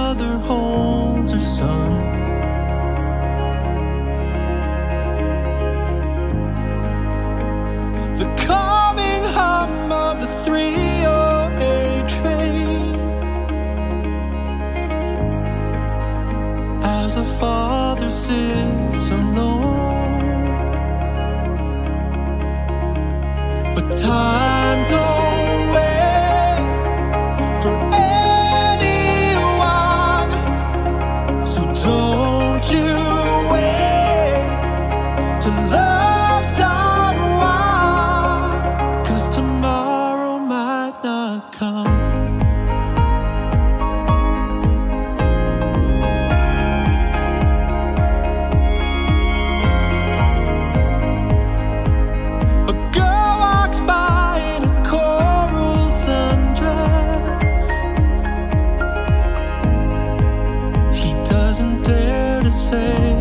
mother holds her son. The calming hum of the 308 train as a father sits alone. But time don't wait for anyone, so don't you wait to love someone, 'cause tomorrow might not come. Say